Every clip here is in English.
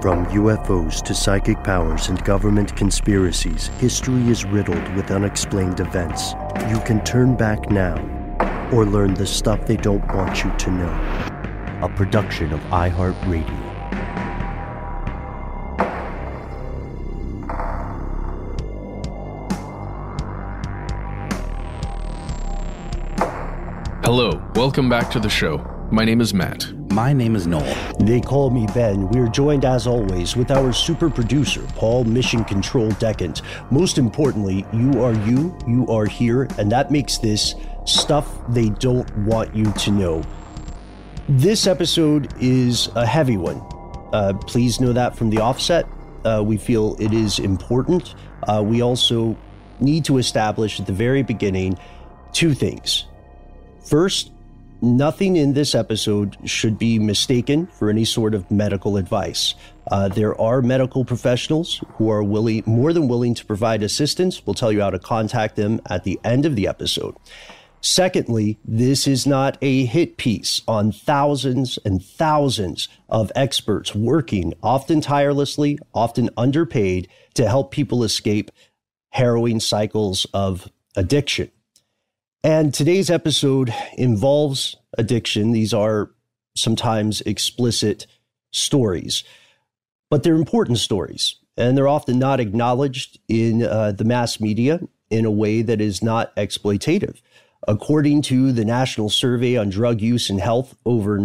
From UFOs to psychic powers and government conspiracies, history is riddled with unexplained events. You can turn back now or learn the stuff they don't want you to know. A production of iHeartRadio. Hello, welcome back to the show. My name is Matt. My name is Noel. They call me Ben. We're joined, as always, with our super producer, Paul Mission Control Decant. Most importantly, you are here, and that makes this stuff they don't want you to know. This episode is a heavy one. Please know that from the offset. We feel it is important. We also need to establish at the very beginning two things. First, nothing in this episode should be mistaken for any sort of medical advice. There are medical professionals who are more than willing to provide assistance. We'll tell you how to contact them at the end of the episode. Secondly, this is not a hit piece on thousands and thousands of experts working, often tirelessly, often underpaid, to help people escape harrowing cycles of addiction. And today's episode involves addiction. These are sometimes explicit stories, but they're important stories, and they're often not acknowledged in the mass media in a way that is not exploitative. According to the National Survey on Drug Use and Health, over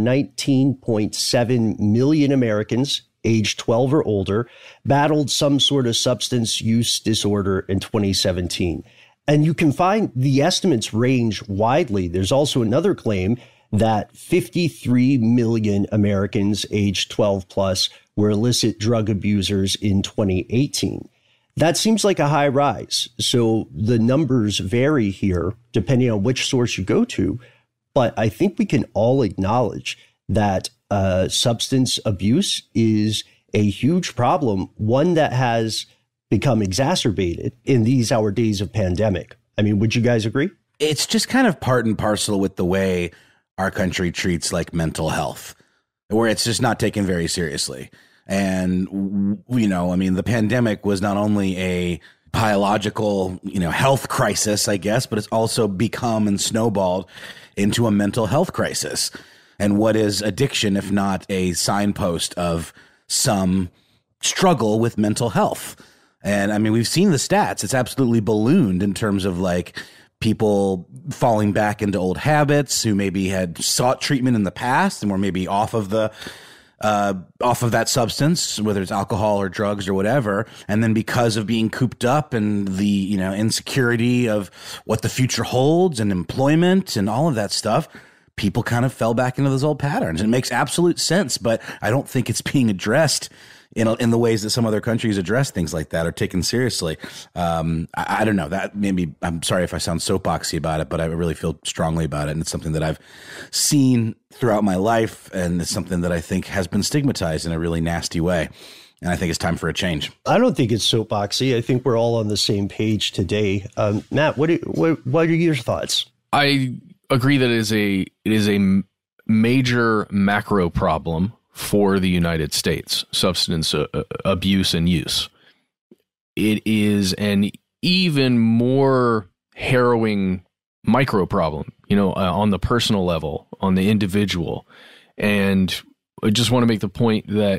19.7 million Americans aged 12 or older battled some sort of substance use disorder in 2017. And you can find the estimates range widely. There's also another claim that 53 million Americans aged 12 plus were illicit drug abusers in 2018. That seems like a high rise. So the numbers vary here depending on which source you go to. But I think we can all acknowledge that substance abuse is a huge problem, one that has become exacerbated in our days of pandemic. I mean, would you guys agree? It's just kind of part and parcel with the way our country treats like mental health, where it's just not taken very seriously. And, you know, I mean, the pandemic was not only a biological, health crisis, I guess, but it's also become and snowballed into a mental health crisis. And what is addiction if not a signpost of some struggle with mental health? And I mean, we've seen the stats. It's absolutely ballooned in terms of like people falling back into old habits who maybe had sought treatment in the past and were maybe off of that substance, whether it's alcohol or drugs or whatever. And then because of being cooped up and the, insecurity of what the future holds and employment and all of that stuff, people kind of fell back into those old patterns. It makes absolute sense, but I don't think it's being addressed in the ways that some other countries address things like that or taken seriously. I don't know. That maybe, I'm sorry if I sound soapboxy about it, but I really feel strongly about it. And it's something that I've seen throughout my life. And it's something that I think has been stigmatized in a really nasty way. And I think it's time for a change. I don't think it's soapboxy. I think we're all on the same page today. Matt, what are your thoughts? I agree that it is a major macro problem for the United States, substance abuse and use. It is an even more harrowing micro problem, on the personal level, on the individual. And I just want to make the point that,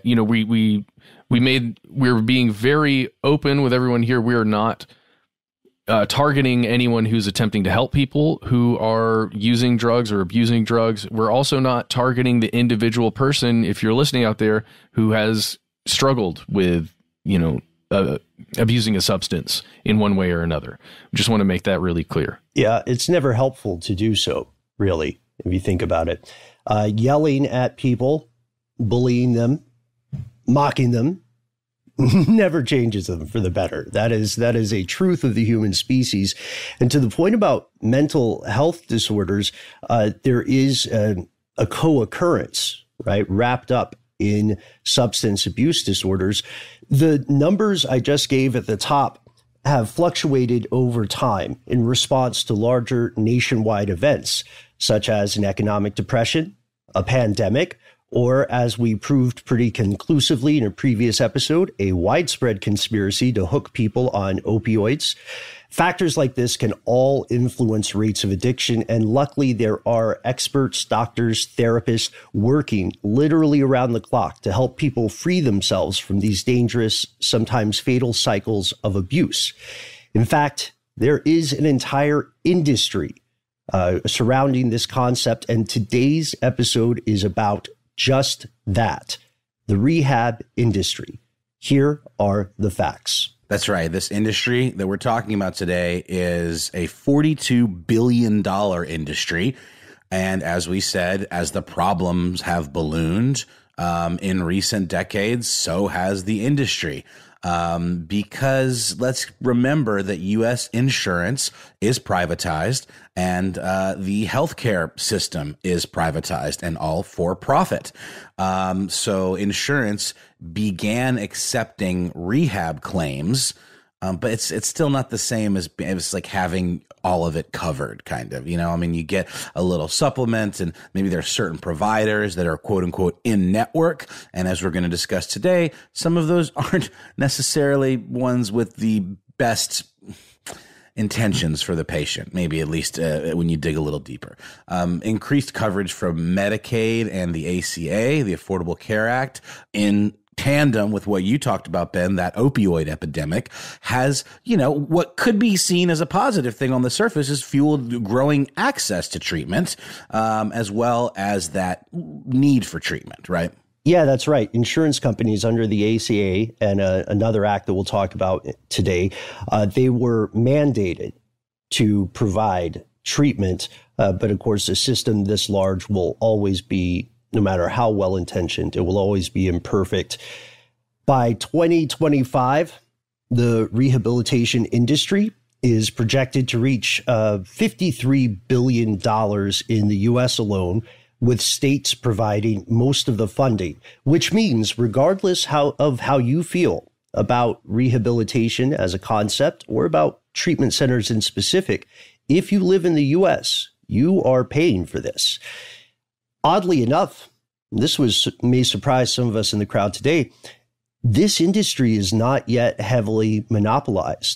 we're being very open with everyone here. We are not targeting anyone who's attempting to help people who are using drugs or abusing drugs. We're also not targeting the individual person, if you're listening out there, who has struggled with, abusing a substance in one way or another. Just want to make that really clear. Yeah, it's never helpful to do so, really, if you think about it. Yelling at people, bullying them, mocking them, never changes them for the better. That is a truth of the human species. And to the point about mental health disorders, there is a co-occurrence, right, wrapped up in substance abuse disorders. The numbers I just gave at the top have fluctuated over time in response to larger nationwide events, such as an economic depression, a pandemic, or as we proved pretty conclusively in a previous episode, a widespread conspiracy to hook people on opioids. Factors like this can all influence rates of addiction, and luckily there are experts, doctors, therapists working literally around the clock to help people free themselves from these dangerous, sometimes fatal cycles of abuse. In fact, there is an entire industry surrounding this concept, and today's episode is about just that, the rehab industry. Here are the facts. That's right. This industry that we're talking about today is a $42 billion industry. And as we said, as the problems have ballooned in recent decades, so has the industry. Because let's remember that U.S. insurance is privatized and the healthcare system is privatized and all for profit. So insurance began accepting rehab claims, but it's still not the same as like having all of it covered, kind of, you know. I mean, you get a little supplement, and maybe there are certain providers that are quote unquote in network. And as we're going to discuss today, some of those aren't necessarily ones with the best intentions for the patient, maybe at least when you dig a little deeper. Increased coverage from Medicaid and the ACA, the Affordable Care Act, in tandem with what you talked about, Ben, that opioid epidemic has, you know, what could be seen as a positive thing on the surface is fueled growing access to treatment, as well as that need for treatment, right? Yeah, that's right. Insurance companies under the ACA and another act that we'll talk about today, they were mandated to provide treatment. But of course, a system this large will always be, no matter how well-intentioned, it will always be imperfect. By 2025, the rehabilitation industry is projected to reach $53 billion in the U.S. alone, with states providing most of the funding, which means regardless of how you feel about rehabilitation as a concept or about treatment centers in specific, if you live in the U.S., you are paying for this. Oddly enough, this may surprise some of us in the crowd today, this industry is not yet heavily monopolized.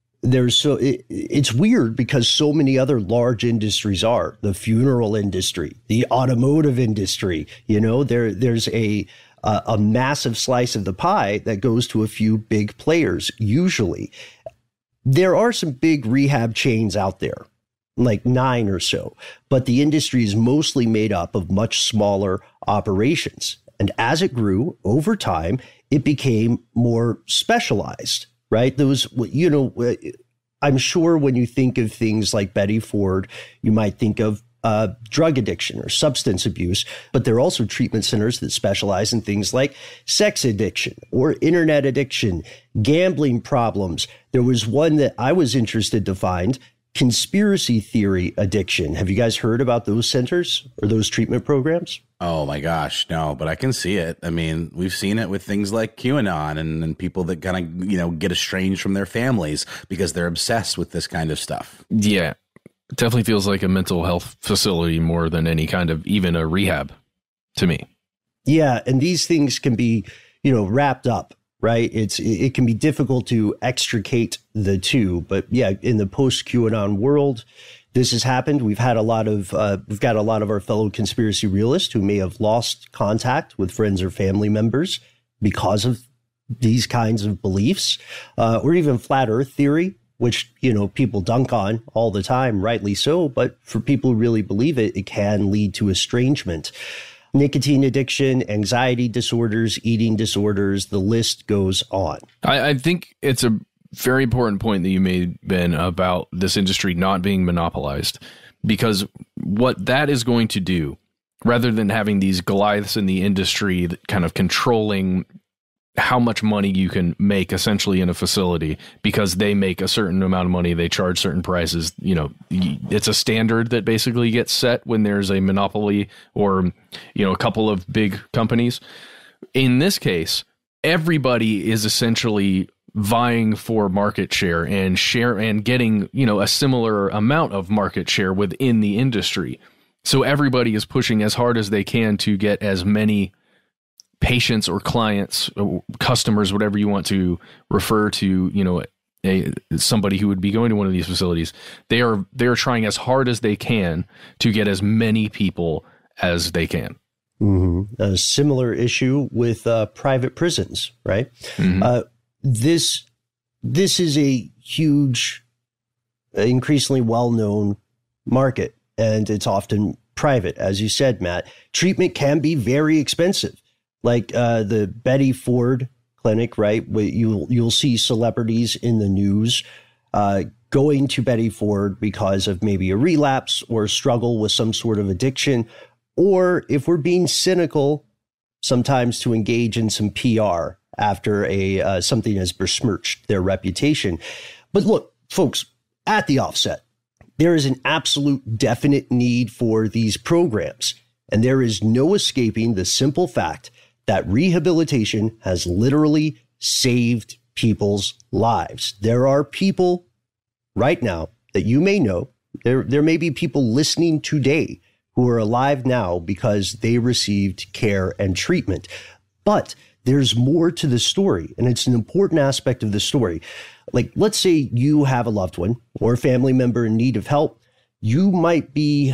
It's weird because so many other large industries are. The funeral industry, the automotive industry, you know, there's a massive slice of the pie that goes to a few big players, usually. There are some big rehab chains out there, like 9 or so, but the industry is mostly made up of much smaller operations. And as it grew over time, it became more specialized, right? Those, you know, I'm sure when you think of things like Betty Ford, you might think of drug addiction or substance abuse, but there are also treatment centers that specialize in things like sex addiction or internet addiction, gambling problems. There was one that I was interested to find, conspiracy theory addiction. Have you guys heard about those centers or those treatment programs? Oh my gosh, no, but I can see it. I mean, we've seen it with things like QAnon and people that kind of, you know, get estranged from their families because they're obsessed with this kind of stuff. Yeah, it definitely feels like a mental health facility more than any kind of even a rehab to me. Yeah, and these things can be, you know, wrapped up, right? It can be difficult to extricate the two, but yeah, in the post-QAnon world, this has happened. We've got a lot of our fellow conspiracy realists who may have lost contact with friends or family members because of these kinds of beliefs, or even flat Earth theory, which, you know, people dunk on all the time, rightly so. But for people who really believe it, it can lead to estrangement. Nicotine addiction, anxiety disorders, eating disorders, the list goes on. I think it's a very important point that you made, Ben, about this industry not being monopolized, because what that is going to do, rather than having these Goliaths in the industry that kind of controlling how much money you can make essentially in a facility, because they make a certain amount of money, they charge certain prices, you know, it's a standard that basically gets set when there's a monopoly or, you know, a couple of big companies. In this case, everybody is essentially vying for market share and getting, you know, a similar amount of market share within the industry. So everybody is pushing as hard as they can to get as many patients or clients, or customers, whatever you want to refer to, you know, somebody who would be going to one of these facilities. They are trying as hard as they can to get as many people as they can. Mm-hmm. A similar issue with private prisons, right? Mm-hmm. This is a huge, increasingly well-known market, and it's often private. As you said, Matt, treatment can be very expensive. Like the Betty Ford Clinic, right? You'll see celebrities in the news going to Betty Ford because of maybe a relapse or struggle with some sort of addiction, or if we're being cynical, sometimes to engage in some PR after something has besmirched their reputation. But look, folks, at the offset, there is an absolute definite need for these programs, and there is no escaping the simple fact that rehabilitation has literally saved people's lives. There are people right now that you may know, there may be people listening today who are alive now because they received care and treatment. But there's more to the story, and it's an important aspect of the story. Like, let's say you have a loved one or a family member in need of help. You might be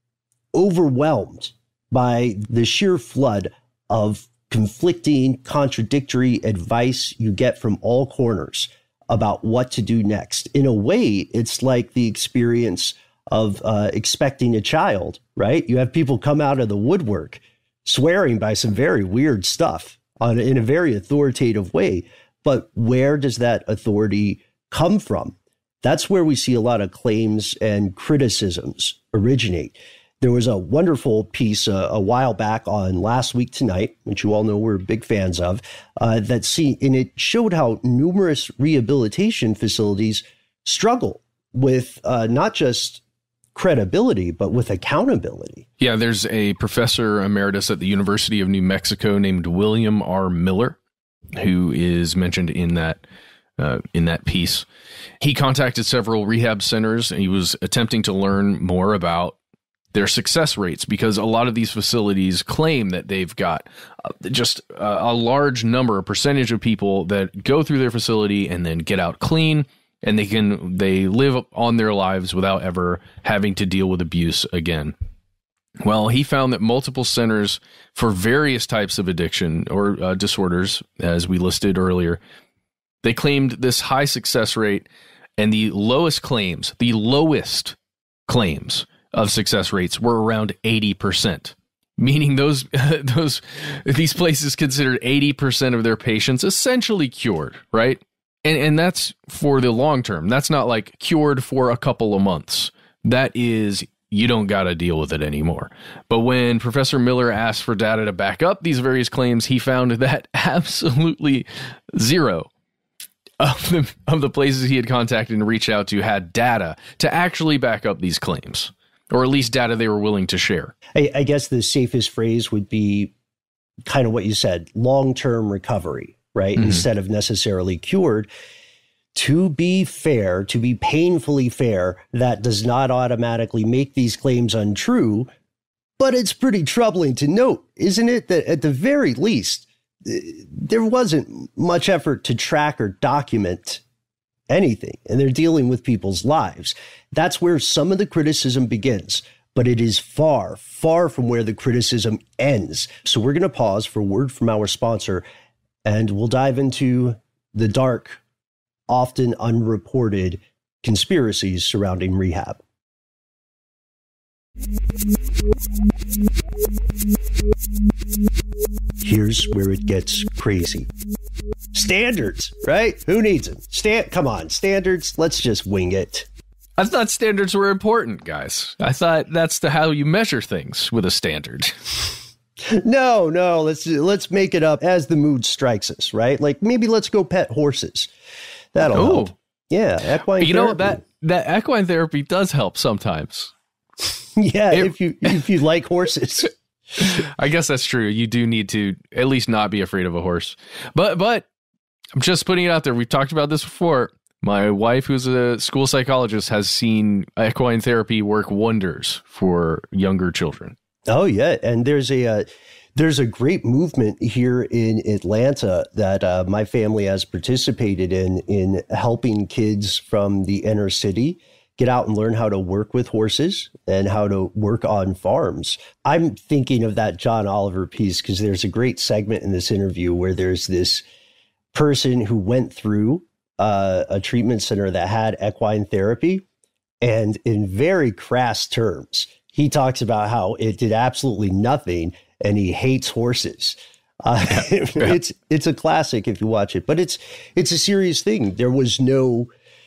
overwhelmed by the sheer flood of conflicting, contradictory advice you get from all corners about what to do next. In a way, it's like the experience of expecting a child, right? You have people come out of the woodwork swearing by some very weird stuff in a very authoritative way. But where does that authority come from? That's where we see a lot of claims and criticisms originate. There was a wonderful piece a while back on Last Week Tonight, which you all know we're big fans of, and it showed how numerous rehabilitation facilities struggle with not just credibility, but with accountability. Yeah, there's a professor emeritus at the University of New Mexico named William R. Miller, who is mentioned in that piece. He contacted several rehab centers, and he was attempting to learn more about their success rates, because a lot of these facilities claim that they've got just a large number, a percentage of people that go through their facility and then get out clean, and they live on their lives without ever having to deal with abuse again. Well, he found that multiple centers for various types of addiction or disorders, as we listed earlier, they claimed this high success rate, and the lowest claims of success rates were around 80%, meaning these places considered 80% of their patients essentially cured, right? And that's for the long term. That's not like cured for a couple of months. That is, you don't got to deal with it anymore. But when Professor Miller asked for data to back up these various claims, he found that absolutely zero of the places he had contacted and reached out to had data to actually back up these claims, or at least data they were willing to share. I guess the safest phrase would be kind of what you said, long-term recovery, right? Mm-hmm. Instead of necessarily cured. To be fair, to be painfully fair, that does not automatically make these claims untrue, but it's pretty troubling to note, isn't it, that at the very least, there wasn't much effort to track or document anything, and they're dealing with people's lives. That's where some of the criticism begins, but it is far, far from where the criticism ends. So we're going to pause for a word from our sponsor, and we'll dive into the dark, often unreported conspiracies surrounding rehab. Here's where it gets crazy. Standards, right? Who needs them? Come on, standards. Let's just wing it. I thought standards were important, guys. I thought that's how you measure things, with a standard. No. Let's make it up as the mood strikes us, right? Like maybe let's go pet horses. That'll help. Yeah, equine therapy. Know, that equine therapy does help sometimes. Yeah, if you like horses. I guess that's true. You do need to at least not be afraid of a horse. But I'm just putting it out there. We've talked about this before. My wife, who's a school psychologist, has seen equine therapy work wonders for younger children. Oh, yeah. And there's a great movement here in Atlanta that my family has participated in helping kids from the inner city get out and learn how to work with horses and how to work on farms. I'm thinking of that John Oliver piece because there's a great segment in this interview where there's this person who went through a treatment center that had equine therapy. And in very crass terms, he talks about how it did absolutely nothing and he hates horses. It's a classic if you watch it, but it's a serious thing. There was no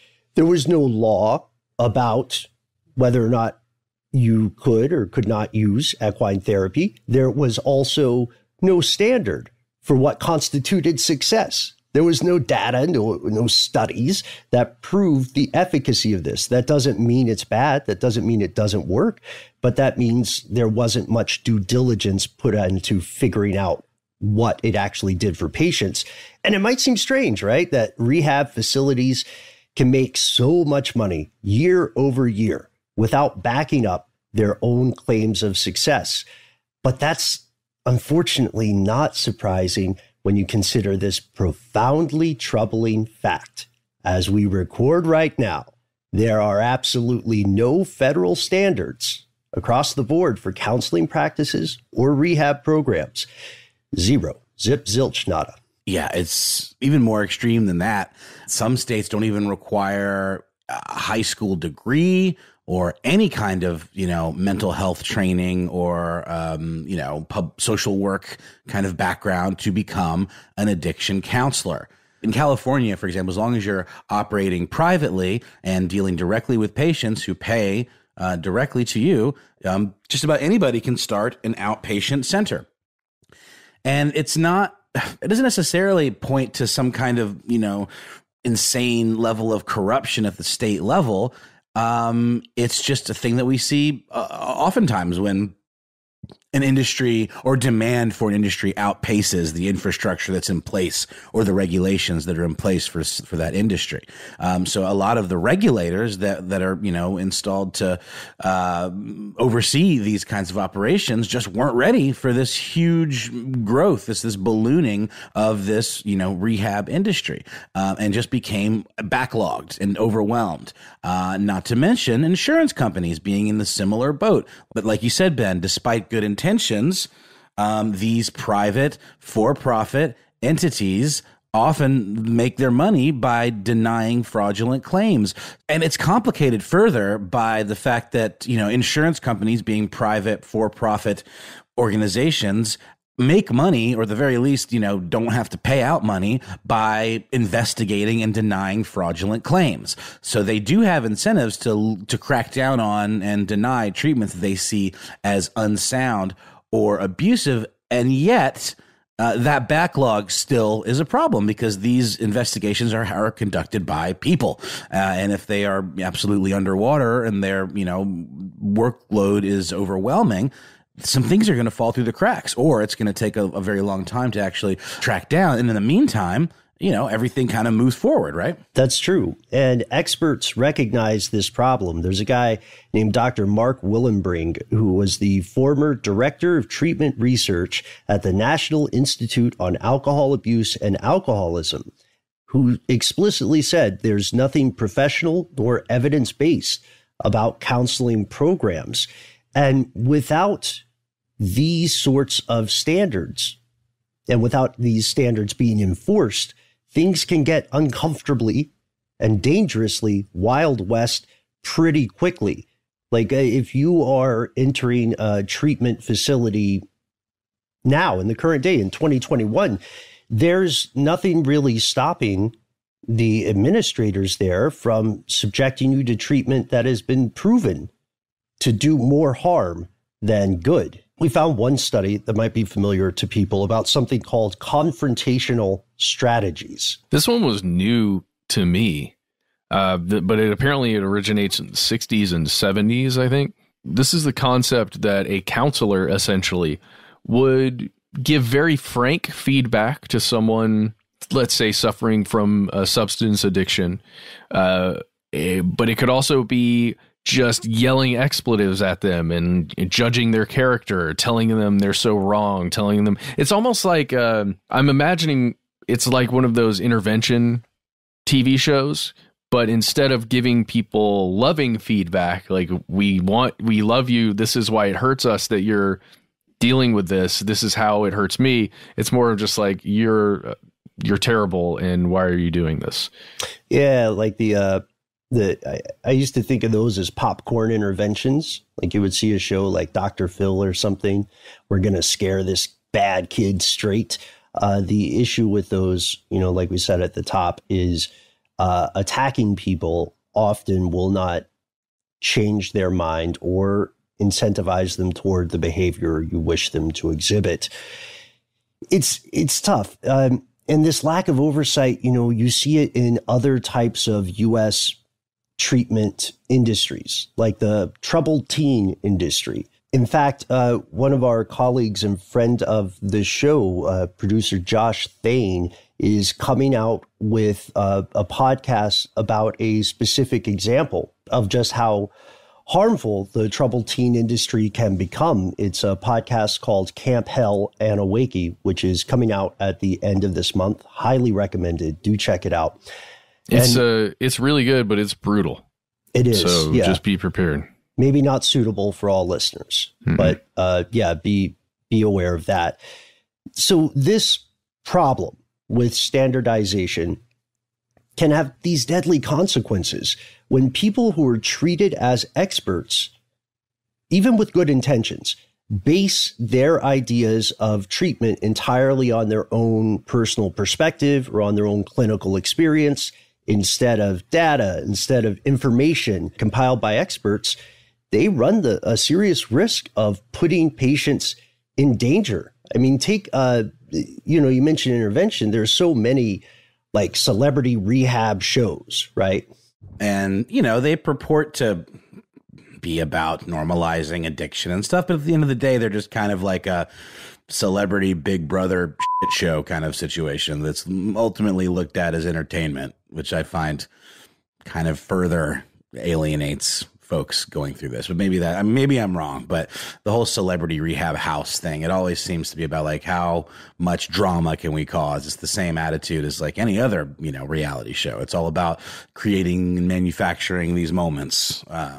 law about whether or not you could or could not use equine therapy. There was also no standard for what constituted success. There was no data, no studies that proved the efficacy of this. That doesn't mean it's bad. That doesn't mean it doesn't work. But that means there wasn't much due diligence put into figuring out what it actually did for patients. And it might seem strange, right, that rehab facilities can make so much money year over year without backing up their own claims of success. But that's unfortunately not surprising when you consider this profoundly troubling fact. As we record right now, there are absolutely no federal standards across the board for counseling practices or rehab programs. Zero. Zip, zilch, nada. Yeah, it's even more extreme than that. Some states don't even require a high school degree or any kind of, mental health training or, social work kind of background to become an addiction counselor. In California, for example, as long as you're operating privately and dealing directly with patients who pay directly to you, just about anybody can start an outpatient center. And it doesn't necessarily point to some kind of, insane level of corruption at the state level. It's just a thing that we see oftentimes when an industry or demand for an industry outpaces the infrastructure that's in place or the regulations that are in place for that industry. So a lot of the regulators that are, installed to oversee these kinds of operations just weren't ready for this huge growth, this ballooning of this, rehab industry, and just became backlogged and overwhelmed. Not to mention insurance companies being in the similar boat. But like you said, Ben, despite good intentions, these private for-profit entities often make their money by denying fraudulent claims. And it's complicated further by the fact that, insurance companies being private for-profit organizations make money, or at the very least, don't have to pay out money by investigating and denying fraudulent claims. So they do have incentives to crack down on and deny treatment that they see as unsound or abusive. And yet that backlog still is a problem because these investigations are conducted by people. And if they are absolutely underwater and their, workload is overwhelming, some things are going to fall through the cracks, or it's going to take a very long time to actually track down. And in the meantime, everything kind of moves forward, right? That's true. And experts recognize this problem. There's a guy named Dr. Mark Willenbring, who was the former director of treatment research at the National Institute on Alcohol Abuse and Alcoholism, who explicitly said there's nothing professional nor evidence-based about counseling programs. And without these sorts of standards, and without these standards being enforced, things can get uncomfortably and dangerously Wild West pretty quickly. Like if you are entering a treatment facility now in the current day in 2021, there's nothing really stopping the administrators there from subjecting you to treatment that has been proven to do more harm than good. We found one study that might be familiar to people about something called confrontational strategies. This one was new to me, but it originates in the 60s and 70s, I think. This is the concept that a counselor essentially would give very frank feedback to someone let's say, suffering from a substance addiction. But it could also be just yelling expletives at them and judging their character, telling them they're so wrong, telling them it's almost like I'm imagining it's like one of those intervention TV shows. But instead of giving people loving feedback, like we love you, this is why it hurts us that you're dealing with this. This is how it hurts me. It's more of just like you're terrible, and why are you doing this? Yeah, like I used to think of those as popcorn interventions. Like you would see a show like Dr. Phil or something. We're gonna scare this bad kid straight. The issue with those, like we said at the top, is attacking people often will not change their mind or incentivize them toward the behavior you wish them to exhibit. It's tough. And this lack of oversight, you see it in other types of U.S. treatment industries, like the troubled teen industry. In fact, one of our colleagues and friend of the show, producer Josh Thane, is coming out with a podcast about a specific example of just how harmful the troubled teen industry can become. It's a podcast called Camp Hell Anawaki, which is coming out at the end of this month. Highly recommended. Do check it out. It's really good, but it's brutal. It is. So just be prepared. Maybe not suitable for all listeners, but be aware of that. So this problem with standardization can have these deadly consequences when people who are treated as experts, even with good intentions, base their ideas of treatment entirely on their own personal perspective or on their own clinical experience instead of data, instead of information compiled by experts. They run a serious risk of putting patients in danger. I mean, take, you mentioned intervention. There's so many like celebrity rehab shows, right? And, they purport to be about normalizing addiction and stuff. But at the end of the day, they're just kind of like a celebrity Big Brother shit show kind of situation that's ultimately looked at as entertainment, which I find kind of further alienates folks going through this. But maybe I'm wrong, but the whole celebrity rehab house thing, it always seems to be about like how much drama can we cause. It's the same attitude as like any other, reality show. It's all about creating and manufacturing these moments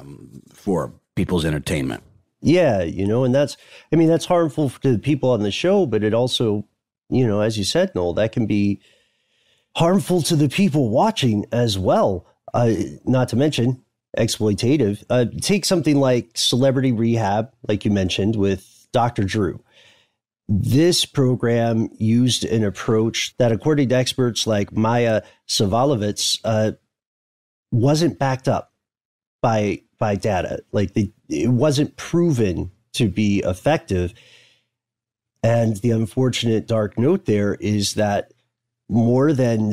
for people's entertainment. Yeah, and that's harmful to the people on the show, but it also, as you said, Noel, that can be harmful to the people watching as well. Not to mention exploitative. Take something like Celebrity Rehab, like you mentioned, with Dr. Drew. This program used an approach that, according to experts like Maya Savalovitz, wasn't backed up by data. Like it wasn't proven to be effective. And the unfortunate dark note there is that more than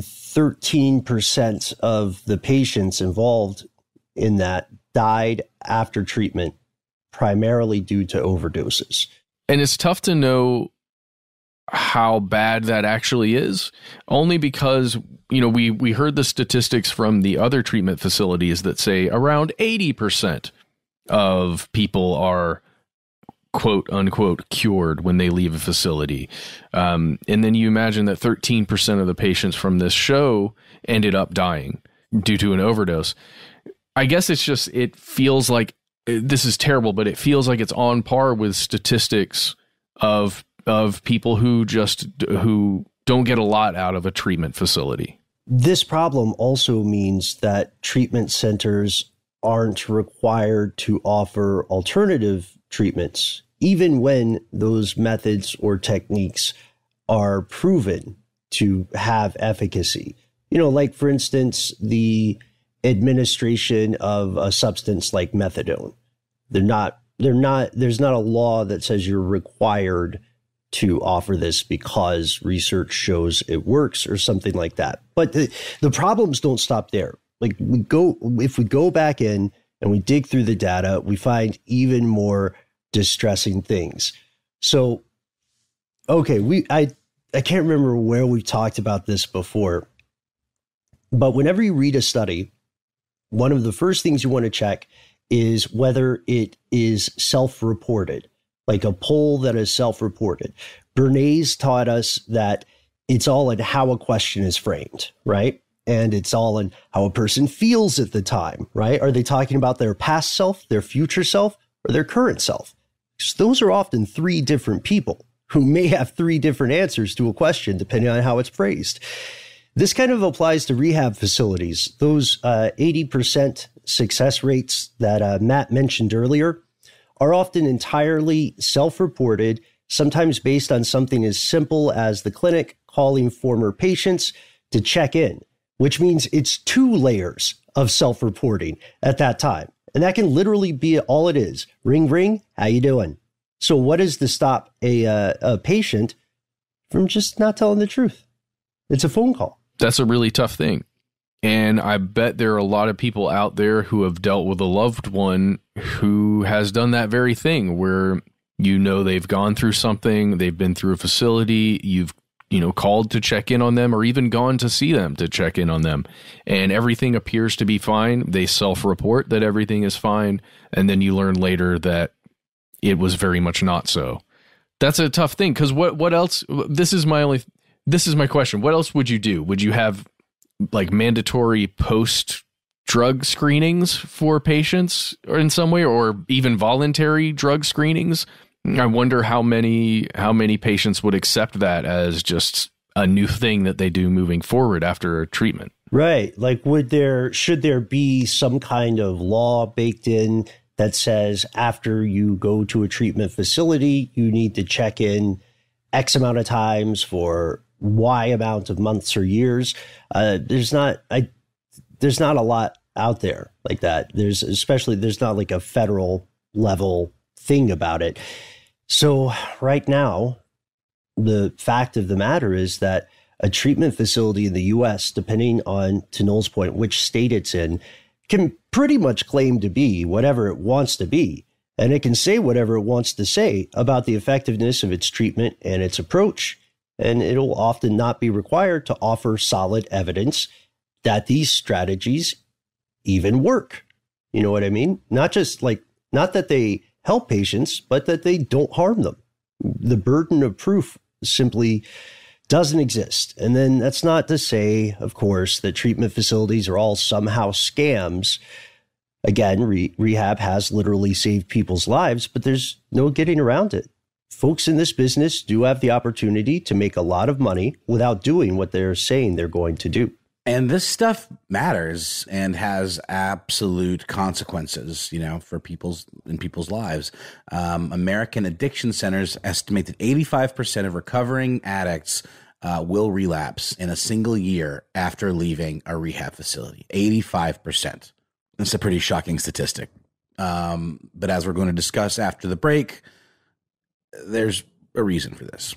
13% of the patients involved in that died after treatment, primarily due to overdoses. And it's tough to know how bad that actually is, only because, we heard the statistics from the other treatment facilities that say around 80% of people are quote unquote cured when they leave a facility. And then you imagine that 13% of the patients from this show ended up dying due to an overdose. I guess it feels like this is terrible, but it feels like it's on par with statistics of people who don't get a lot out of a treatment facility. This problem also means that treatment centers aren't required to offer alternative treatments, even when those methods or techniques are proven to have efficacy. Like, for instance, the administration of a substance like methadone. There's not a law that says you're required to offer this because research shows it works or something like that. But the problems don't stop there. Like if we go back in and we dig through the data, we find even more distressing things. So, okay, I can't remember where we've talked about this before, but whenever you read a study, one of the first things you want to check is whether it is self-reported, like a poll that is self-reported. Bernays taught us that it's all in how a question is framed, right? And it's all in how a person feels at the time, right? Are they talking about their past self, their future self, or their current self? Because those are often three different people who may have three different answers to a question, depending on how it's phrased. This kind of applies to rehab facilities. Those 80% success rates that Matt mentioned earlier are often entirely self-reported, sometimes based on something as simple as the clinic calling former patients to check in, which means it's 2 layers of self-reporting at that time. And that can literally be all it is. Ring, ring, how you doing? So what is to stop a patient from just not telling the truth? It's a phone call. That's a really tough thing. And I bet there are a lot of people out there who have dealt with a loved one who has done that very thing where, they've gone through something, they've been through a facility, you've, called to check in on them or even gone to see them to check in on them. And everything appears to be fine. They self-report that everything is fine. And then you learn later that it was very much not so. That's a tough thing. Because what else? This is my question. What else would you do? Would you have like mandatory post-drug screenings for patients or in some way, or even voluntary drug screenings? I wonder how many patients would accept that as just a new thing that they do moving forward after a treatment. Right. Like, should there be some kind of law baked in that says after you go to a treatment facility, you need to check in X amount of times for Y amount of months or years? There's not a lot out there like that. There's not like a federal level thing about it. So right now, the fact of the matter is that a treatment facility in the U.S., depending on, to Noel's point, which state it's in, can pretty much claim to be whatever it wants to be. And it can say whatever it wants to say about the effectiveness of its treatment and its approach. And it'll often not be required to offer solid evidence that these strategies even work. You know what I mean? Not that they help patients, but that they don't harm them. The burden of proof simply doesn't exist. And then that's not to say, of course, that treatment facilities are all somehow scams. Again, rehab has literally saved people's lives, but there's no getting around it. Folks in this business do have the opportunity to make a lot of money without doing what they're saying they're going to do. And this stuff matters and has absolute consequences, for people's lives. American addiction centers estimate that 85% of recovering addicts will relapse in a single year after leaving a rehab facility. 85%. That's a pretty shocking statistic. But as we're going to discuss after the break, there's a reason for this.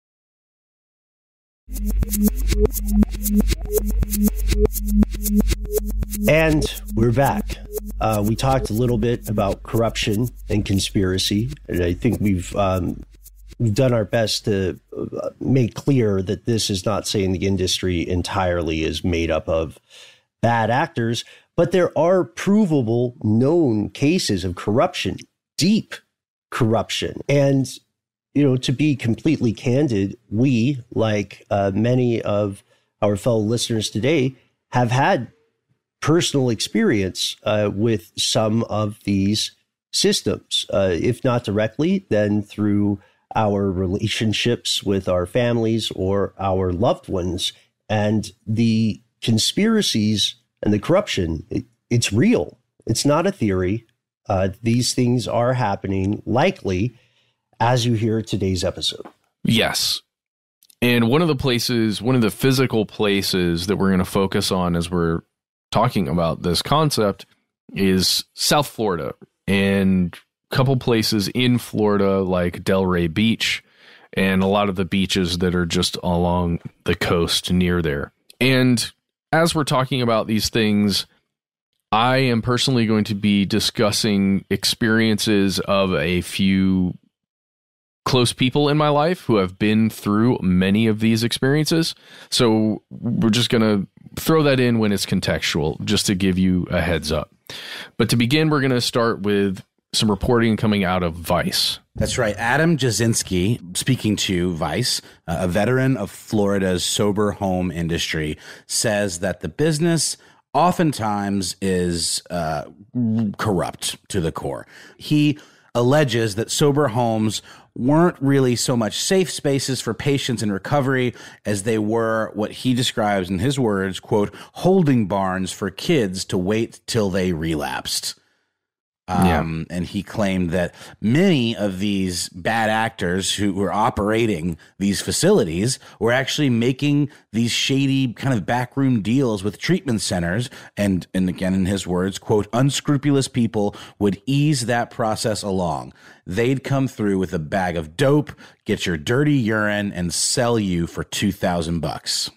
And we're back. We talked a little bit about corruption and conspiracy, and I think we've done our best to make clear that this is not saying the industry entirely is made up of bad actors, but there are provable, known cases of corruption, deep corruption. And to be completely candid, we, like many of our fellow listeners today, have had personal experience with some of these systems, if not directly, then through our relationships with our families or our loved ones. And the conspiracies and the corruption, it's real. It's not a theory. These things are happening, likely, as you hear today's episode. Yes. And one of the physical places that we're going to focus on as we're talking about this concept is South Florida, and a couple places in Florida like Delray Beach and a lot of the beaches that are just along the coast near there. And as we're talking about these things, I am personally going to be discussing experiences of a few close people in my life who have been through many of these experiences. So we're just going to throw that in when it's contextual, just to give you a heads up. But to begin, we're going to start with some reporting coming out of Vice. That's right. Adam Jasinski, speaking to Vice, a veteran of Florida's sober home industry, says that the business oftentimes is corrupt to the core. He alleges that sober homes weren't really so much safe spaces for patients in recovery as they were what he describes in his words, quote, holding barns for kids to wait till they relapsed. And he claimed that many of these bad actors who were operating these facilities were actually making these shady kind of backroom deals with treatment centers. And again, in his words, quote, unscrupulous people would ease that process along. They'd come through with a bag of dope, get your dirty urine, and sell you for $2,000.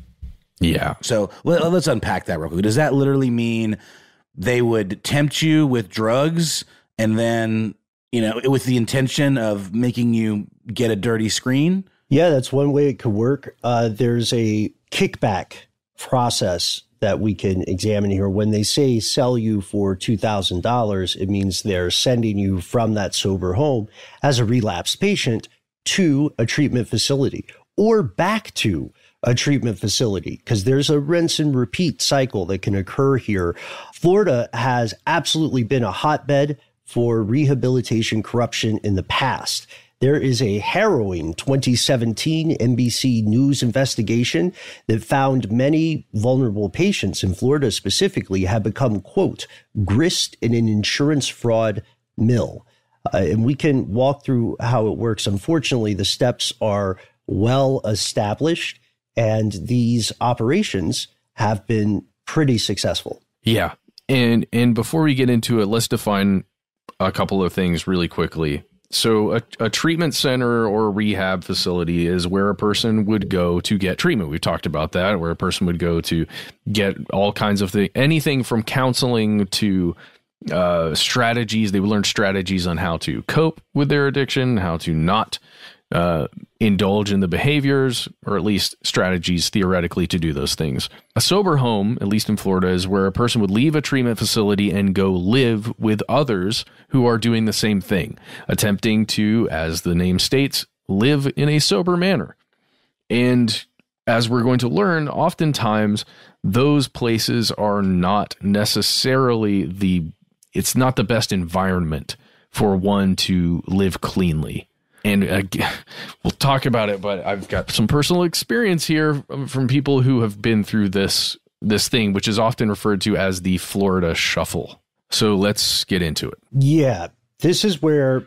Yeah. So let's unpack that real quick. Does that literally mean they would tempt you with drugs and then, with the intention of making you get a dirty screen? Yeah, that's one way it could work. There's a kickback process that we can examine here. When they say sell you for $2,000, it means they're sending you from that sober home as a relapsed patient to a treatment facility or back to a treatment facility, because there's a rinse and repeat cycle that can occur here. Florida has absolutely been a hotbed for rehabilitation corruption in the past. There is a harrowing 2017 NBC News investigation that found many vulnerable patients in Florida specifically have become, quote, grist in an insurance fraud mill. And we can walk through how it works. Unfortunately, the steps are well established, and these operations have been pretty successful. Yeah. And before we get into it, let's define a couple of things really quickly. So a treatment center or a rehab facility is where a person would go to get treatment. We've talked about that, where a person would go to get all kinds of things, anything from counseling to strategies. They would learn strategies on how to cope with their addiction, how to not indulge in the behaviors, or at least strategies theoretically to do those things. A sober home, at least in Florida, is where a person would leave a treatment facility and go live with others who are doing the same thing, attempting to, as the name states, live in a sober manner. And as we're going to learn, oftentimes those places are not necessarily it's not the best environment for one to live cleanly. And we'll talk about it, but I've got some personal experience here from people who have been through this thing, which is often referred to as the Florida Shuffle. So let's get into it. Yeah, this is where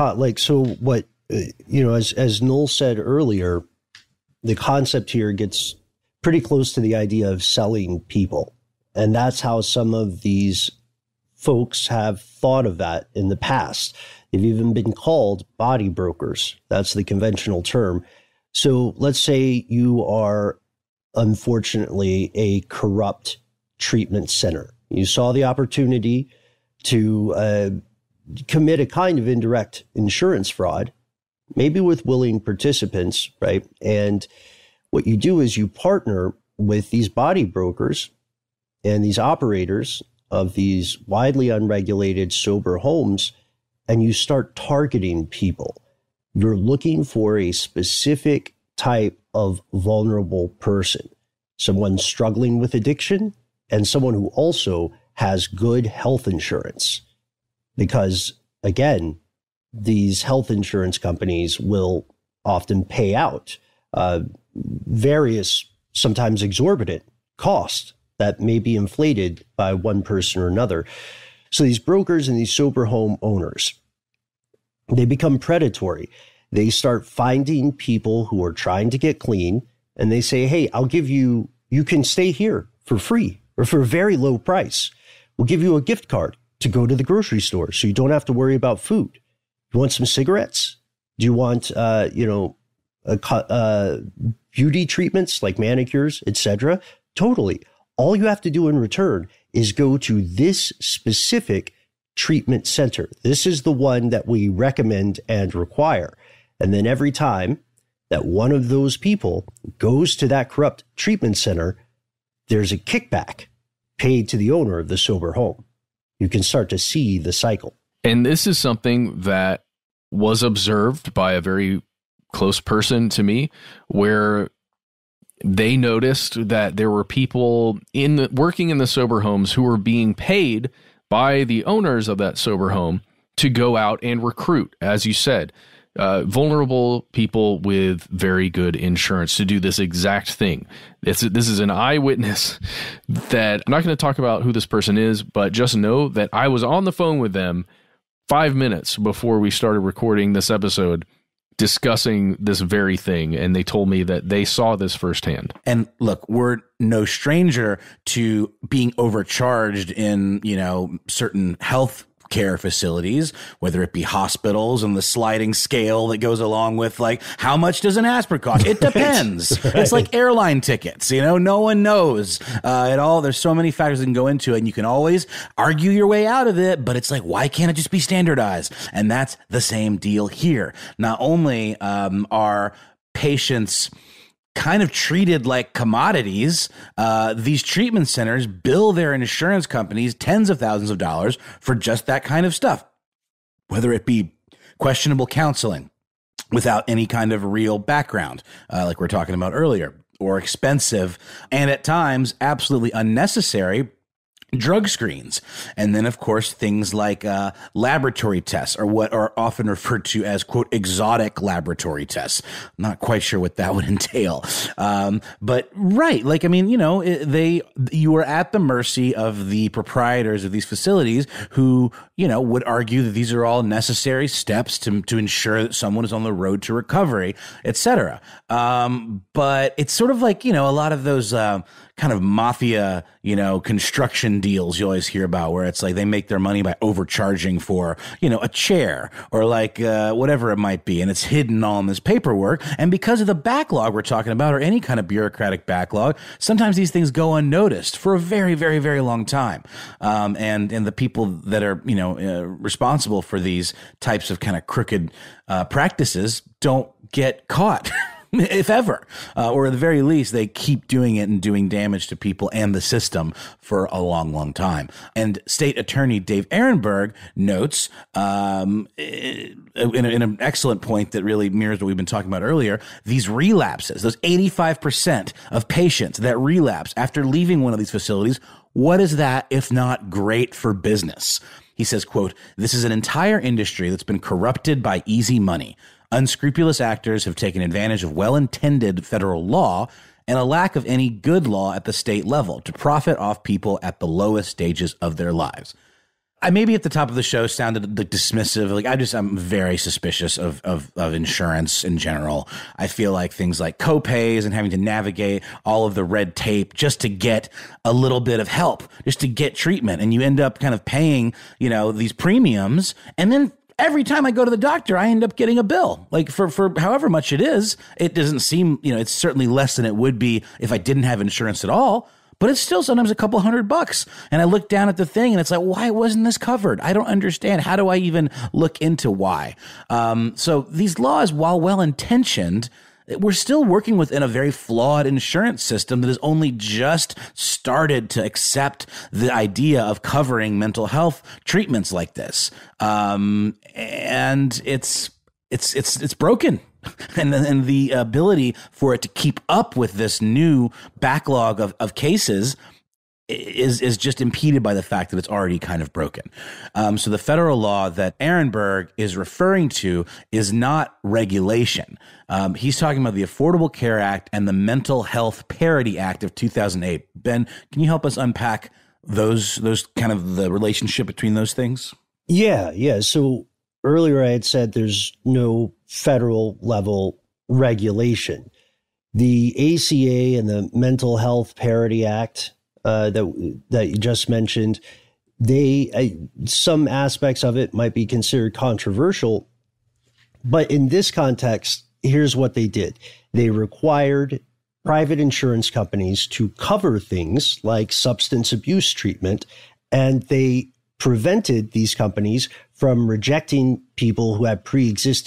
as Noel said earlier, the concept here gets pretty close to the idea of selling people. And that's how some of these folks have thought of that in the past. They've even been called body brokers. That's the conventional term. So let's say you are, unfortunately, a corrupt treatment center. You saw the opportunity to commit a kind of indirect insurance fraud, maybe with willing participants, right? And what you do is you partner with these body brokers and these operators of these widely unregulated sober homes, and you start targeting people. You're looking for a specific type of vulnerable person, someone struggling with addiction and someone who also has good health insurance. Because again, these health insurance companies will often pay out various, sometimes exorbitant costs that may be inflated by one person or another. So these brokers and these sober home owners, they become predatory. They start finding people who are trying to get clean, and they say, hey, you can stay here for free or for a very low price. We'll give you a gift card to go to the grocery store so you don't have to worry about food. You want some cigarettes? Do you want, beauty treatments like manicures, etc.? Totally. All you have to do in return is go to this specific treatment center. This is the one that we recommend and require. And then every time that one of those people goes to that corrupt treatment center, there's a kickback paid to the owner of the sober home. You can start to see the cycle. And this is something that was observed by a very close person to me, where they noticed that there were people working in the sober homes who were being paid by the owners of that sober home to go out and recruit, as you said, vulnerable people with very good insurance to do this exact thing. This is an eyewitness that I'm not going to talk about who this person is, but just know that I was on the phone with them 5 minutes before we started recording this episode, discussing this very thing, and they told me that they saw this firsthand. And look, we're no stranger to being overcharged in, certain health care facilities, whether it be hospitals and the sliding scale that goes along with, like, how much does an aspirin cost? It depends. Right. It's like airline tickets, no one knows at all. There's so many factors that can go into it, and you can always argue your way out of it, but it's like, why can't it just be standardized? And that's the same deal here. Not only are patients kind of treated like commodities, these treatment centers bill their insurance companies tens of thousands of dollars for just that kind of stuff, whether it be questionable counseling without any kind of real background, like we're talking about earlier, or expensive and at times absolutely unnecessary drug screens. And then, of course, things like laboratory tests, or what are often referred to as, quote, exotic laboratory tests. Not quite sure what that would entail. But right. Like, I mean, you are at the mercy of the proprietors of these facilities who, would argue that these are all necessary steps to ensure that someone is on the road to recovery, et cetera. But it's sort of like, a lot of those kind of mafia, construction deals you always hear about, where it's like they make their money by overcharging for, a chair or like whatever it might be. And it's hidden all in this paperwork. And because of the backlog we're talking about, or any kind of bureaucratic backlog, sometimes these things go unnoticed for a very, very, very long time. And the people that are, responsible for these types of kind of crooked practices don't get caught. If ever, or at the very least, they keep doing it and doing damage to people and the system for a long, long time. And State Attorney Dave Ehrenberg notes, in an excellent point that really mirrors what we've been talking about earlier, these relapses, those 85% of patients that relapse after leaving one of these facilities, what is that if not great for business? He says, quote, "This is an entire industry that's been corrupted by easy money. Unscrupulous actors have taken advantage of well-intended federal law and a lack of any good law at the state level to profit off people at the lowest stages of their lives." I maybe at the top of the show sounded like dismissive. Like I'm very suspicious of insurance in general. I feel like things like co-pays and having to navigate all of the red tape just to get a little bit of help, just to get treatment. And you end up kind of paying, these premiums, and then every time I go to the doctor, I end up getting a bill, like for however much it is. It doesn't seem, it's certainly less than it would be if I didn't have insurance at all, but it's still sometimes a couple $100. And I look down at the thing and it's like, why wasn't this covered? I don't understand. How do I even look into why? So these laws, while well-intentioned, we're still working within a very flawed insurance system that has only just started to accept the idea of covering mental health treatments like this. And it's broken. And the ability for it to keep up with this new backlog of cases is just impeded by the fact that it's already kind of broken. So the federal law that Ehrenberg is referring to is not regulation. He's talking about the Affordable Care Act and the Mental Health Parity Act of 2008. Ben, can you help us unpack those kind of the relationship between those things? Yeah. So earlier I had said there's no federal level regulation. The ACA and the Mental Health Parity Act that you just mentioned, some aspects of it might be considered controversial, but in this context, here's what they did. They required private insurance companies to cover things like substance abuse treatment, and they prevented these companies from rejecting people who had pre-existing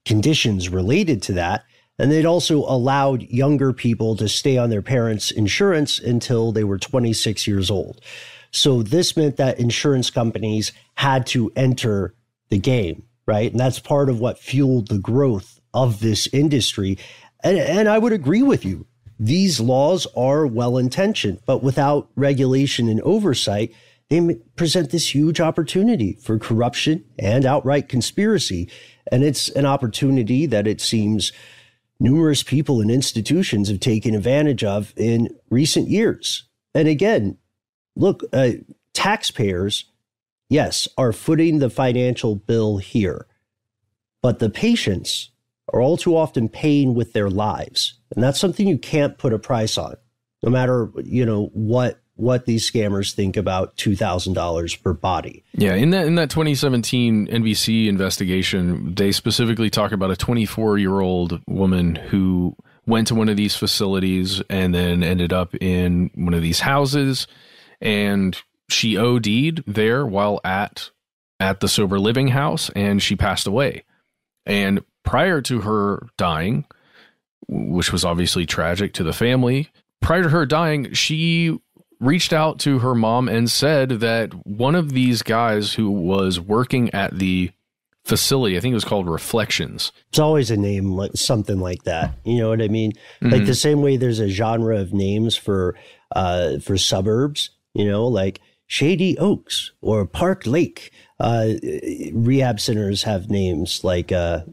conditions related to that. And they'd also allowed younger people to stay on their parents' insurance until they were 26 years old. So this meant that insurance companies had to enter the game, right? And that's part of what fueled the growth of this industry. And I would agree with you. These laws are well-intentioned, but without regulation and oversight, they present this huge opportunity for corruption and outright conspiracy. And it's an opportunity that it seems numerous people and institutions have taken advantage of in recent years. And again, look, taxpayers, yes, are footing the financial bill here, but the patients are all too often paying with their lives. And that's something you can't put a price on, no matter, what these scammers think about $2,000 per body. Yeah, in that 2017 NBC investigation, they specifically talk about a 24-year-old woman who went to one of these facilities and then ended up in one of these houses, and she OD'd there while at the sober living house, and she passed away. And prior to her dying, which was obviously tragic to the family, prior to her dying, she reached out to her mom and said that one of these guys who was working at the facility, I think it was called Reflections. It's always a name, like something like that. You know what I mean? Mm-hmm. Like the same way there's a genre of names for suburbs, like Shady Oaks or Park Lake. Rehab centers have names like,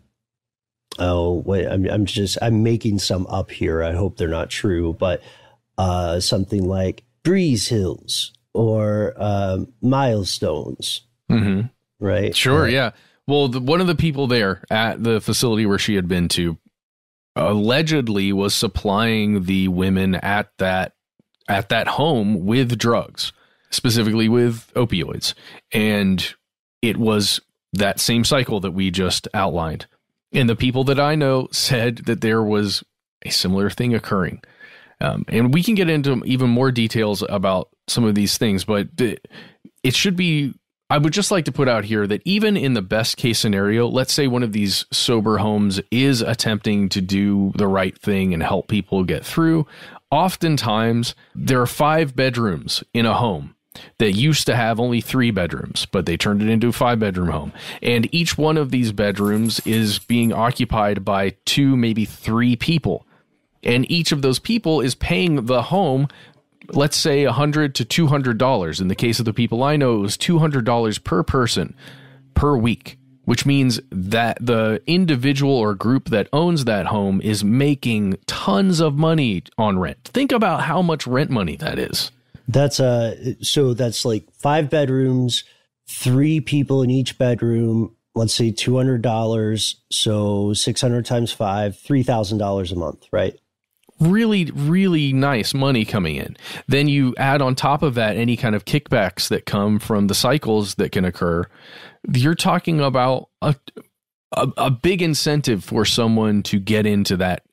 I'm making some up here. I hope they're not true, but something like Breeze Hills or Milestones, right? Sure, yeah. Well, one of the people there at the facility where she had been to allegedly was supplying the women at that home with drugs, specifically with opioids. And it was that same cycle that we just outlined. And the people that I know said that there was a similar thing occurring. And we can get into even more details about some of these things, but it should be, I would just like to put out here that even in the best case scenario, let's say one of these sober homes is attempting to do the right thing and help people get through. Oftentimes, there are 5 bedrooms in a home that used to have only 3 bedrooms, but they turned it into a 5-bedroom home. And each one of these bedrooms is being occupied by 2, maybe 3 people. And each of those people is paying the home, let's say $100 to $200. In the case of the people I know, it was $200 per person per week, which means that the individual or group that owns that home is making tons of money on rent. Think about how much rent money that is. That's that's like 5 bedrooms, 3 people in each bedroom. Let's say $200. So 600 times 5, $3,000 a month, right? Really, really nice money coming in. Then you add on top of that any kind of kickbacks that come from the cycles that can occur. You're talking about a big incentive for someone to get into that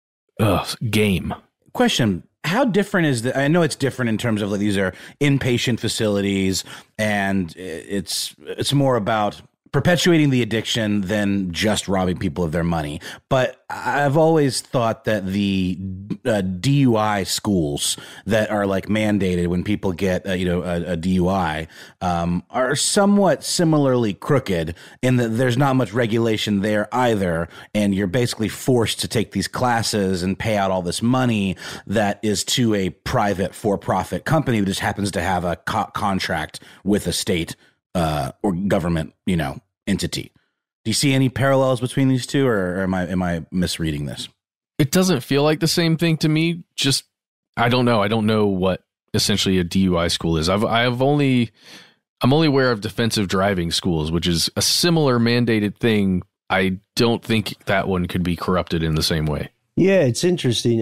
game. Question. How different is that? I know it's different in terms of like these are inpatient facilities and it's more about perpetuating the addiction than just robbing people of their money. But I've always thought that the DUI schools that are like mandated when people get a DUI are somewhat similarly crooked in that there's not much regulation there either, and you're basically forced to take these classes and pay out all this money that is to a private for-profit company who just happens to have a contract with a state or government, entity. Do you see any parallels between these two, or am I misreading this? It doesn't feel like the same thing to me. Just, I don't know. I don't know what essentially a DUI school is. I'm only aware of defensive driving schools, which is a similar mandated thing. I don't think that one could be corrupted in the same way. Yeah, it's interesting.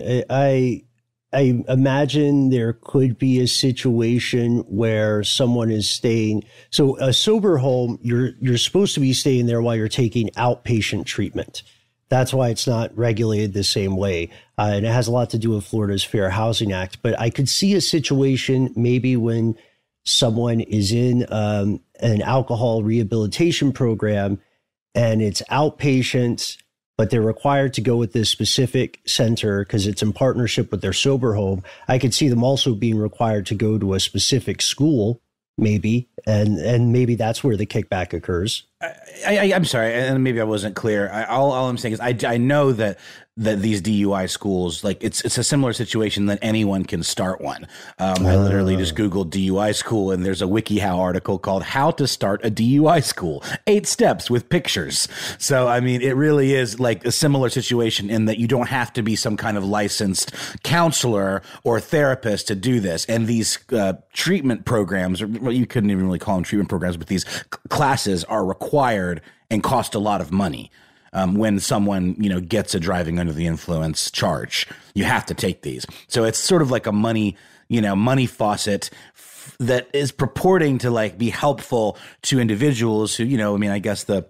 I imagine there could be a situation where someone is staying. So a sober home, you're supposed to be staying there while you're taking outpatient treatment. That's why it's not regulated the same way. And it has a lot to do with Florida's Fair Housing Act. But I could see a situation maybe when someone is in an alcohol rehabilitation program and it's outpatient but they're required to go with this specific center because it's in partnership with their sober home. I could see them also being required to go to a specific school, maybe, and maybe that's where the kickback occurs. I'm sorry, and maybe I wasn't clear. All I'm saying is I know that these DUI schools, like it's a similar situation that anyone can start one. I literally just Googled DUI school, and there's a WikiHow article called "How to Start a DUI School: 8 Steps" with pictures. So I mean, it really is like a similar situation in that you don't have to be some kind of licensed counselor or therapist to do this. And these treatment programs, or well, you couldn't even really call them treatment programs, but these classes are required and cost a lot of money. When someone, gets a driving under the influence charge, you have to take these. So it's sort of like a money faucet that is purporting to like be helpful to individuals who, I guess the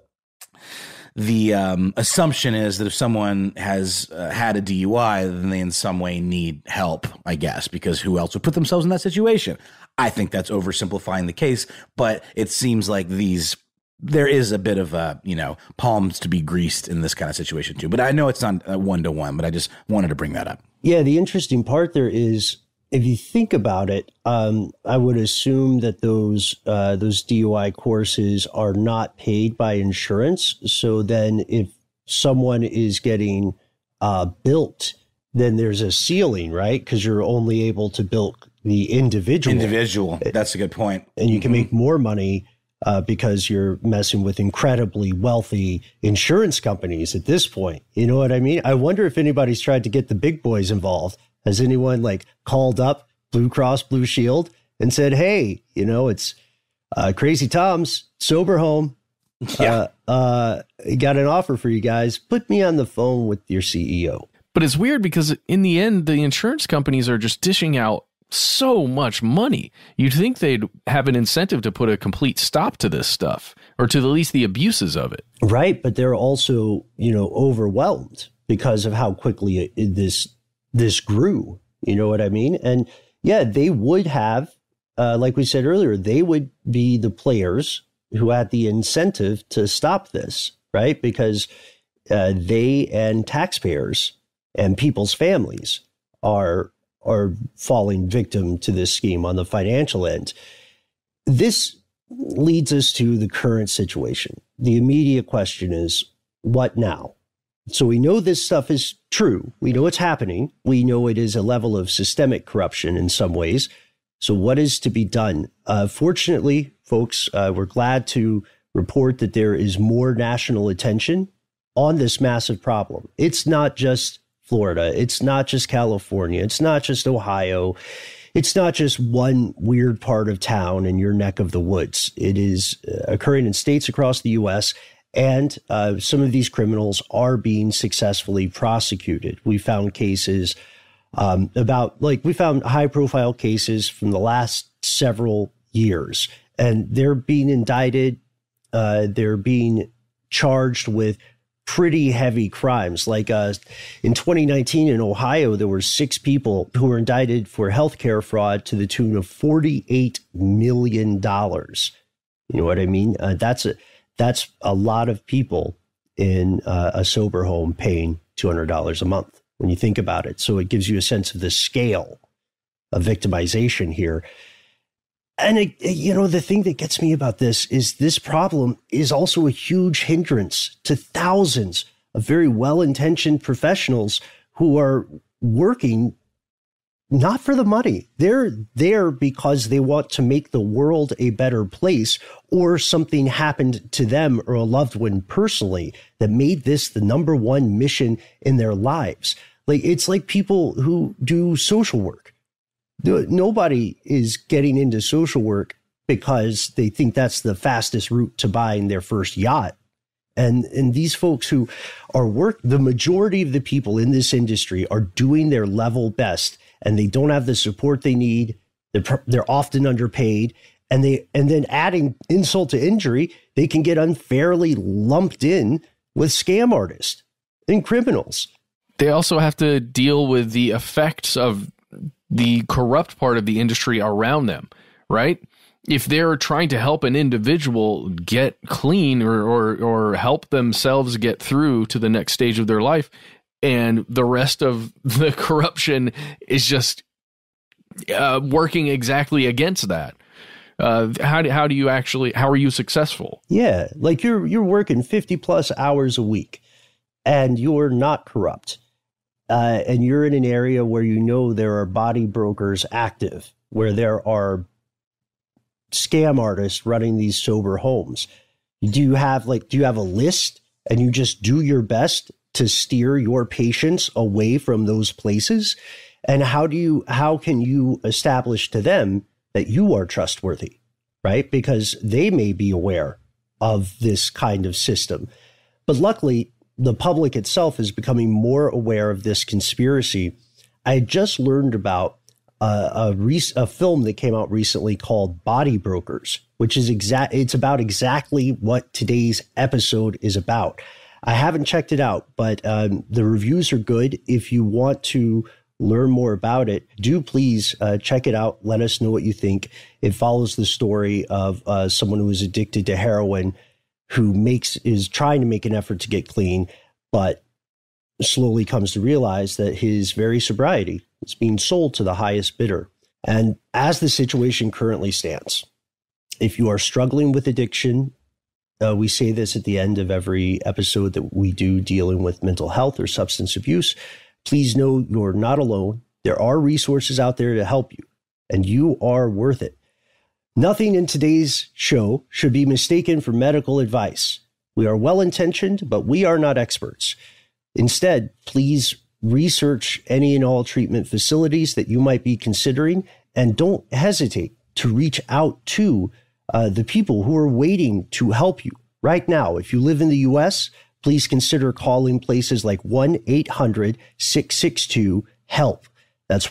assumption is that if someone has had a DUI, then they in some way need help, I guess, because who else would put themselves in that situation? I think that's oversimplifying the case, but it seems like there is a bit of palms to be greased in this kind of situation too. But I know it's not a 1-to-1, but I just wanted to bring that up. Yeah, the interesting part there is, if you think about it, I would assume that those DUI courses are not paid by insurance. So then if someone is getting built, then there's a ceiling, right? Because you're only able to build the individual. That's a good point. And you can make more money because you're messing with incredibly wealthy insurance companies at this point. You know what I mean? I wonder if anybody's tried to get the big boys involved. Has anyone called up Blue Cross Blue Shield and said, hey, it's Crazy Tom's sober home. Yeah. Got an offer for you guys. Put me on the phone with your CEO. But it's weird because in the end, the insurance companies are just dishing out so much money. You'd think they'd have an incentive to put a complete stop to this stuff, or to at least the abuses of it. Right. But they're also, overwhelmed because of how quickly this grew. You know what I mean? And yeah, they would have, like we said earlier, they would be the players who had the incentive to stop this, right? Because they and taxpayers and people's families are falling victim to this scheme on the financial end. This leads us to the current situation. The immediate question is, what now? So we know this stuff is true. We know it's happening. We know it is a level of systemic corruption in some ways. So what is to be done? Fortunately, folks, we're glad to report that there is more national attention on this massive problem. It's not just Florida. It's not just California. It's not just Ohio. It's not just one weird part of town in your neck of the woods. It is occurring in states across the U.S., and some of these criminals are being successfully prosecuted. We found cases we found high profile cases from the last several years, and they're being indicted. They're being charged with pretty heavy crimes. Like in 2019 in Ohio, there were 6 people who were indicted for healthcare fraud to the tune of $48 million. You know what I mean? That's a lot of people in a sober home paying $200 a month when you think about it. So it gives you a sense of the scale of victimization here. And, the thing that gets me about this problem is also a huge hindrance to thousands of very well-intentioned professionals who are working not for the money. They're there because they want to make the world a better place, or something happened to them or a loved one personally that made this the number one mission in their lives. It's like people who do social work. Nobody is getting into social work because they think that's the fastest route to buying their first yacht. And these folks who are the majority of the people in this industry are doing their level best, and they don't have the support they need. They're often underpaid, and then adding insult to injury, they can get unfairly lumped in with scam artists and criminals. They also have to deal with the effects of the corrupt part of the industry around them, right? if they're trying to help an individual get clean or help themselves get through to the next stage of their life, and the rest of the corruption is just working exactly against that, how are you successful? Yeah, like you're working 50 plus hours a week and you're not corrupt. And you're in an area where you know there are body brokers active, where there are scam artists running these sober homes. Do you have a list and you just do your best to steer your patients away from those places? And how can you establish to them that you are trustworthy, right? Because they may be aware of this kind of system. But luckily, the public itself is becoming more aware of this conspiracy. I had just learned about a film that came out recently called Body Brokers, which is it's about exactly what today's episode is about. I haven't checked it out, but the reviews are good. If you want to learn more about it, do please check it out. Let us know what you think. It follows the story of someone who is addicted to heroin, who is trying to make an effort to get clean, but slowly comes to realize that his very sobriety is being sold to the highest bidder. And as the situation currently stands, if you are struggling with addiction, we say this at the end of every episode that we do dealing with mental health or substance abuse. Please know you're not alone. There are resources out there to help you, and you are worth it. Nothing in today's show should be mistaken for medical advice. We are well-intentioned, but we are not experts. Instead, please research any and all treatment facilities that you might be considering, and don't hesitate to reach out to the people who are waiting to help you right now. If you live in the U.S., please consider calling places like 1-800-662-HELP. That's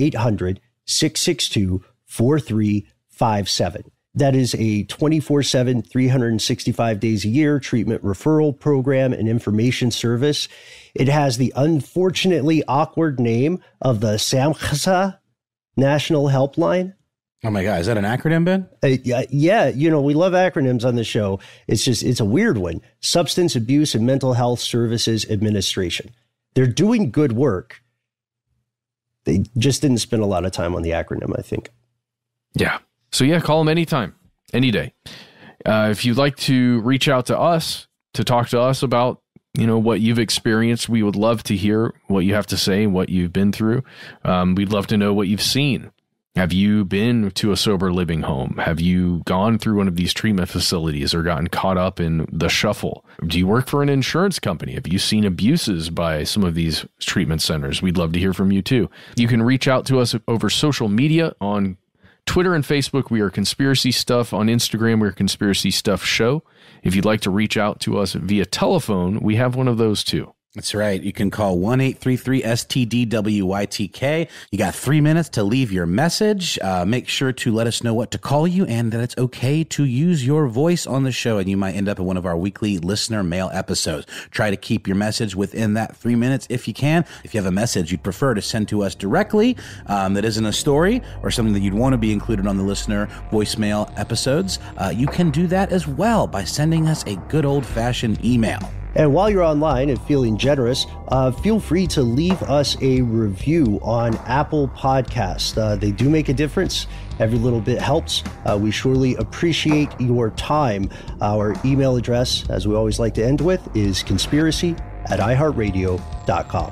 1-800-662-4357. That is a 24/7, 365 days a year treatment referral program and information service. It has the unfortunately awkward name of the SAMHSA National Helpline. Oh my God, is that an acronym, Ben? Yeah, we love acronyms on the show. It's a weird one. Substance Abuse and Mental Health Services Administration. They're doing good work. They just didn't spend a lot of time on the acronym, I think. Yeah. So yeah, call them anytime, any day. If you'd like to reach out to us to talk to us about, what you've experienced, we would love to hear what you have to say, what you've been through. We'd love to know what you've seen. Have you been to a sober living home? Have you gone through one of these treatment facilities or gotten caught up in the shuffle? Do you work for an insurance company? Have you seen abuses by some of these treatment centers? We'd love to hear from you too. You can reach out to us over social media on Twitter and Facebook. We are Conspiracy Stuff. On Instagram, we're Conspiracy Stuff Show. If you'd like to reach out to us via telephone, we have one of those too. That's right. You can call 1-833-STDWYTK. You got 3 minutes to leave your message. Make sure to let us know what to call you and that it's okay to use your voice on the show, and you might end up in one of our weekly listener mail episodes. Try to keep your message within that 3 minutes if you can. If you have a message you'd prefer to send to us directly that isn't a story or something that you'd want to be included on the listener voicemail episodes, you can do that as well by sending us a good old-fashioned email. And while you're online and feeling generous, feel free to leave us a review on Apple Podcasts. They do make a difference. Every little bit helps. We surely appreciate your time. Our email address, as we always like to end with, is conspiracy@iHeartRadio.com.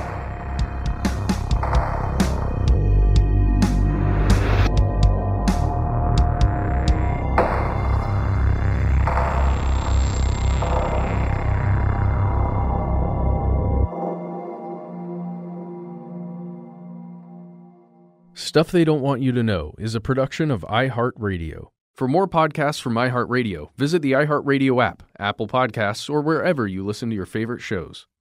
Stuff They Don't Want You to Know is a production of iHeartRadio. For more podcasts from iHeartRadio, visit the iHeartRadio app, Apple Podcasts, or wherever you listen to your favorite shows.